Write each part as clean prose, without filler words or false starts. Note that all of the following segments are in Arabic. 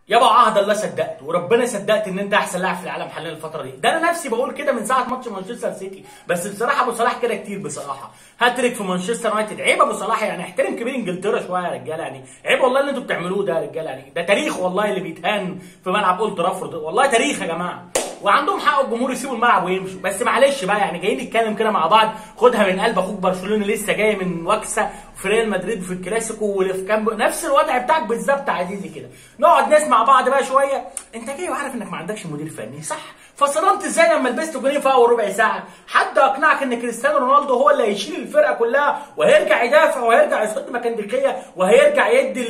يابا عهد الله صدقت وربنا صدقت ان انت احسن لاعب في العالم حاليا الفتره دي. ده انا نفسي بقول كده من ساعه ماتش مانشستر سيتي. بس بصراحه ابو صلاح كده كتير بصراحه. هاتريك في مانشستر يونايتد، عيب ابو صلاح يعني. احترم كبير انجلترا شويه يا رجاله يعني. عيب والله اللي انتوا بتعملوه ده يا رجاله يعني. ده تاريخ والله اللي بيتهان في ملعب اولد ترافورد، والله تاريخ يا جماعه. وعندهم حق الجمهور يسيبوا الملعب ويمشوا. بس معلش بقى يعني جايين نتكلم كده مع بعض. خدها من قلب اخوك برشلونه لسه جاي من وكسه في ريال مدريد في الكلاسيكو واللي في كامب، نفس الوضع بتاعك بالظبط يا عزيزي كده. نقعد نسمع بعض بقى شويه. انت جاي وعارف انك ما عندكش مدير فني صح؟ فصدمت ازاي لما لبست جولين في اول ربع ساعه؟ حد اقنعك ان كريستيانو رونالدو هو اللي هيشيل الفرقه كلها وهيرجع يدافع وهيرجع يصد مكان دقيقه وهيرجع يدي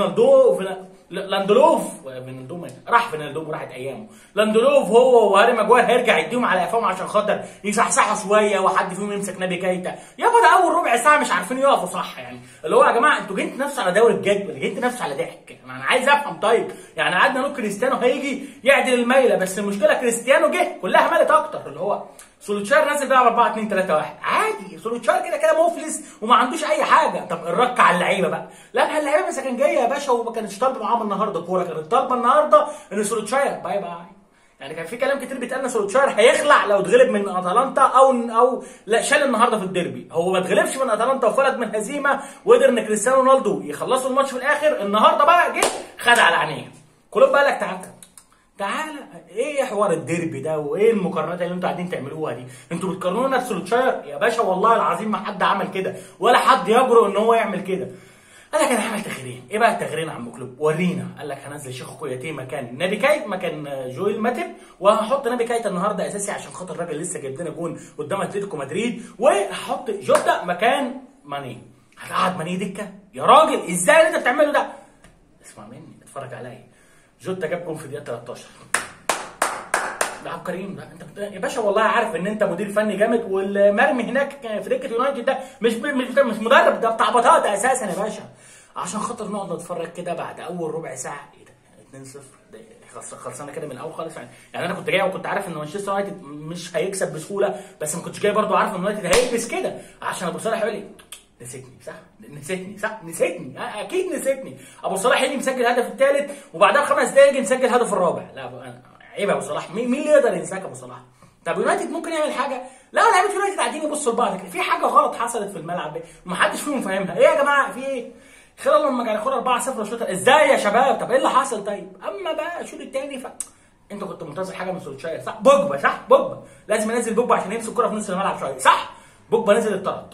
لاندلوف راح فينالدوم راحت ايامه. لاندلوف هو وهاري ماجواير هيرجع يديهم على قفاهم عشان خاطر يصحصحوا شويه وحد فيهم يمسك نبي كايتا. يابا ده اول ربع ساعه مش عارفين يقفوا صح يعني. اللي هو يا جماعه انتوا جيتوا تنافسوا على دوري الجدول، جيتوا تنافسوا على ضحك. انا عايز افهم طيب يعني. قعدنا نقول كريستيانو هيجي يعدل الميله، بس المشكله كريستيانو جه كلها مالت اكتر. اللي هو سولوتشاير نازل بيلعب 4 2 3 1 عادي. سولوتشاير كده كده مفلس وما عندوش اي حاجه. طب الرك على اللعيبه بقى. لا اللعيبه بس كان جايه يا باشا وما كانتش طالبه معاهم النهارده كوره، كانت طالبه النهارده ان سولوتشاير باي باي. يعني كان في كلام كتير بيتقال ان سولوتشاير هيخلع لو اتغلب من اتلانتا او لا شال النهارده في الديربي. هو ما اتغلبش من اتلانتا وفلت من هزيمه وقدر ان كريستيانو رونالدو يخلصوا الماتش في الاخر. النهارده بقى جه خد على عينيه. كلهم بقى لك تعالى ايه حوار الديربي ده وايه المقارنات اللي انتوا قاعدين تعملوها دي؟ انتوا بتقارنونا بسولوتشاير يا باشا. والله العظيم ما حد عمل كده ولا حد يجرؤ ان هو يعمل كده. قال لك انا هعمل تغييرين. ايه بقى التغييرين يا عم كلوب؟ ورينا. قال لك هنزل شيخو كوياتيه مكان نبي كايت مكان جويل ماتيب، وهحط نبي كايت النهارده اساسي عشان خاطر الراجل لسه جايب لنا جون قدام اتلتيكو مدريد، وهحط جوتا مكان ماني. هتقعد ماني دكه يا راجل؟ ازاي اللي انت بتعمله ده؟ اسمع مني اتفرج عليا. جوتا جاب جون في الدقيقه 13. ده عبقريين. ده انت يا باشا والله عارف ان انت مدير فني جامد، والمرمي هناك في دكه يونايتد ده مش مدرب، ده بتاع بطاطا اساسا يا باشا. عشان خاطر نقعد نتفرج كده بعد اول ربع ساعه. ايه ده 2-0 خلصانه كده من الاول خالص يعني. انا كنت جاي وكنت عارف ان مانشستر يونايتد مش هيكسب بسهوله، بس ما كنتش جاي برضو عارف ان يونايتد هيلبس كده. عشان ابو صلاح يقول لي نسيتني صح؟ نسيتني اكيد نسيتني. ابو صلاح يجي مسجل الهدف الثالث وبعدها ب5 دقايق يجي مسجل الهدف الرابع. لا عيب يا ابو صلاح. مين اللي يقدر ينساك ابو صلاح؟ طب يونايتد ممكن يعمل حاجه؟ لا لعيبه يونايتد قاعدين يبصوا لبعض كده. في حاجه غلط حصلت في الملعب ومحدش فيهم فاهمها. ايه يا جماعه في ايه؟ خلال لما كان ياخدها 4-0 الشوط ازاي يا شباب؟ طب ايه اللي حصل طيب؟ اما بقى الشوط الثاني انت كنت منتظر حاجه من سولشاير صح؟ بوجبا صح؟ بوجبا لازم ينزل بوجبا عشان يمسك الكره في نص الملعب شويه صح؟ بوجبا نزل الطرد.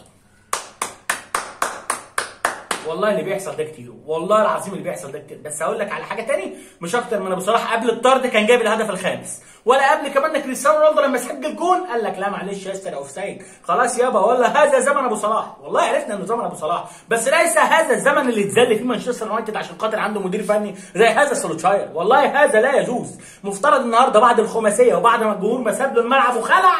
والله اللي بيحصل ده كتير، والله العظيم اللي بيحصل ده كتير. بس هقول لك على حاجه تاني مش اكتر من ابو صلاح قبل الطرد كان جايب الهدف الخامس، ولا قبل كمان كريستيانو رونالدو لما سجل جون قال لك لا معلش يا استاذ اوف سايد خلاص يابا. ولا هذا زمن ابو صلاح. والله عرفنا انه زمن ابو صلاح، بس ليس هذا الزمن اللي اتذل فيه مانشستر يونايتد عشان خاطر عنده مدير فني زي هذا سولوتشاير. والله هذا لا يجوز. مفترض النهارده بعد الخماسيه وبعد ما الجمهور ما ساب له الملعب وخلع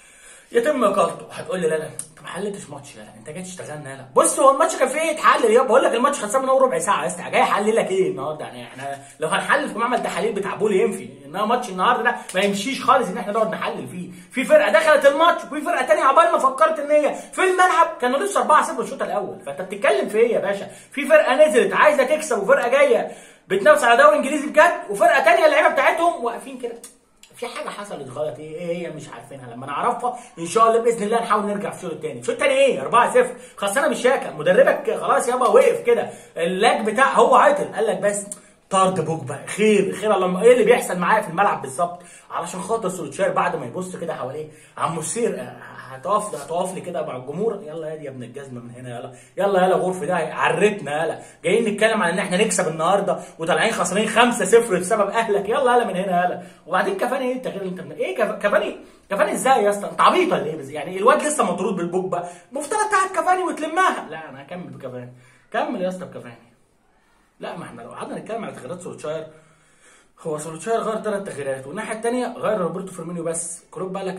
يتم اقالته. هتقول لي لا انت ما حلتش ماتش. لا انت جاي تشتغلنا. لا بص هو الماتش كان فيه ايه يتحلل يابا. بقول لك الماتش خلصان من اول ربع ساعه يا اسطى. جاي احلل لك ايه النهارده يعني؟ احنا لو هنحلل في معمل تحاليل بتاع بولي ينفي، انما ماتش النهارده ده ما يمشيش خالص ان احنا نقعد نحلل فيه. في فرقه دخلت الماتش وفي فرقه ثانيه عقبال ما فكرت ان هي في الملعب كانوا لسه 4-0 الشوط الاول. فانت بتتكلم في ايه يا باشا؟ في فرقه نزلت عايزه تكسب وفرقه جايه بتنافس على دوري انجليزي بجد، وفرقه ثانيه اللعيبه بتاعتهم واقفين كده. في حاجه حصلت غلط. ايه هي مش عارفينها. لما نعرفها ان شاء الله باذن الله نحاول نرجع في الشوط الثاني. الشوط الثاني ايه 4-0 خلصانه بالشياكه. مدربك خلاص يابا وقف كده. اللاج بتاع هو عاطل قال لك بس طرد بوجبا خير الله. ايه اللي بيحصل معايا في الملعب بالظبط؟ علشان خاطر سولشاير بعد ما يبص كده حواليه عم مسير هتقف لي كده مع الجمهور. يلا يا ابن الجزمه من هنا. يلا غرفه ده عرتنا. يلا جايين نتكلم عن ان احنا نكسب النهارده وطالعين خسرانين 5-0 بسبب اهلك. يلا من هنا. يلا وبعدين كفاني ايه التغيير اللي انت ايه كفاني ازاي يا اسطى؟ انت عبيط ولا ايه؟ يعني الواد لسه مطرود بالبوجبا مفترض تاعت كفاني وتلمها. لا انا هكمل بكفاني. كمل يا اسطى بكفاني. لا ما احنا لو قعدنا نتكلم على تغييرات سولشاير، هو سولشاير غير 3 تغييرات والناحيه الثانيه غير روبرتو فيرمينيو بس. كلوب بقى لك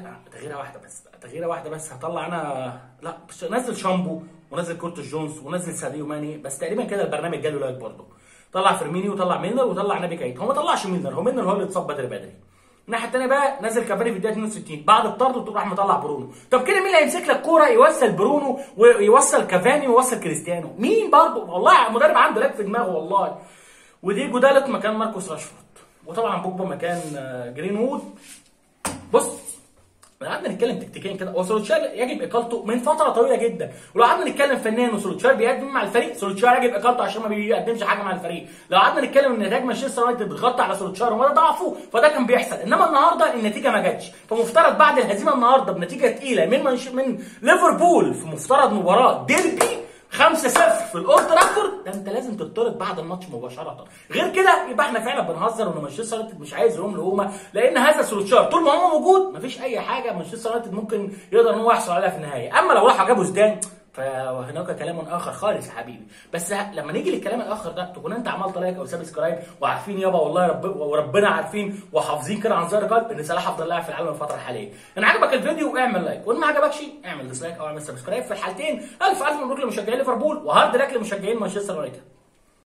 تغييره واحده بس هطلع انا. لا نزل شامبو ونزل كورتوس جونز ونزل ساديو ماني بس. تقريبا كده البرنامج جاله لايك برضه. طلع فيرمينيو وطلع ميلنر وطلع نبي كايت. هو ما طلعش ميلنر، هو اللي اتصاب بدري. الناحيه الثانيه بقى نزل كافاني في الدقيقه 62 بعد الطرد وتروح راح مطلع برونو. طب كده مين اللي هيمسك لك كوره يوصل برونو ويوصل كافاني ويوصل كريستيانو؟ مين برضه؟ والله المدرب عنده لاك في دماغه والله. وديجو دالت مكان ماركوس راشفورد. وطبعا بوجبا مكان جرين وود. بص لو قعدنا نتكلم تكتيكيا كده، هو سولوتشار يجب اقالته من فتره طويله جدا، ولو قعدنا نتكلم فنيا وسولوتشار بيقدم مع الفريق، سولوتشار يجب اقالته عشان ما بيقدمش حاجه مع الفريق. لو قعدنا نتكلم ان نتائج مانشستر يونايتد بتغطي على سولوتشار وما ضعفه، فده كان بيحصل. انما النهارده النتيجه ما جاتش، فمفترض بعد الهزيمه النهارده بنتيجه تقيله من ليفربول في مفترض مباراه ديربي 5-0 في الاولد ترافورد، ده انت لازم تطرد بعد الماتش مباشره. غير كده يبقى احنا فعلا بنهزر وان مانشستر يونايتد مش عايز يقوم لقومه، لان هذا سولوتشار طول ما هو موجود مفيش اي حاجه مانشستر يونايتد ممكن يقدر ان هو يحصل عليها في النهايه. اما لو راحوا جابوا زيدان فهناك كلام اخر خالص يا حبيبي. بس لما نيجي للكلام الاخر ده تكون انت عملت لايك او سبسكرايب وعارفين يابا والله وربنا عارفين وحافظين كده عن ظهر قلب ان صلاح افضل لاعب في العالم الفتره الحاليه. ان عجبك الفيديو اعمل لايك، وان ما عجبكش اعمل ديسلايك او اعمل سبسكرايب. في الحالتين الف مبروك لمشجعين ليفربول وهارد لك لمشجعين مانشستر يونايتد.